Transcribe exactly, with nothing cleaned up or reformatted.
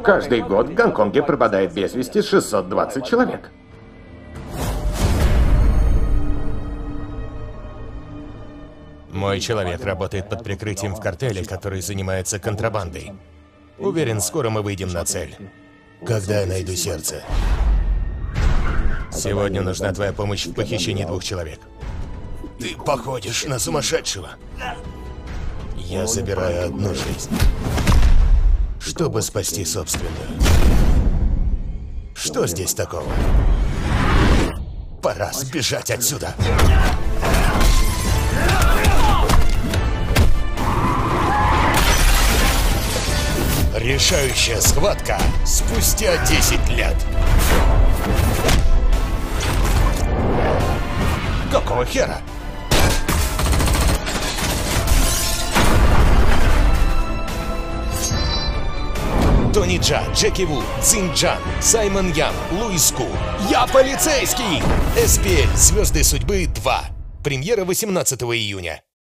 Каждый год в Гонконге пропадает без вести шестьсот двадцать человек. Мой человек работает под прикрытием в картеле, который занимается контрабандой. Уверен, скоро мы выйдем на цель. Когда я найду сердце? Сегодня нужна твоя помощь в похищении двух человек. Ты походишь на сумасшедшего. Я забираю одну жизнь, чтобы спасти собственную. Что здесь такого? Пора сбежать отсюда. Решающая схватка спустя десять лет. Какого хера? Тони Джа, Джеки Ву, Цин Джан, Саймон Ян, Луис Ку. Я полицейский! эс пи эль. Звезды судьбы два. Премьера восемнадцатого июня.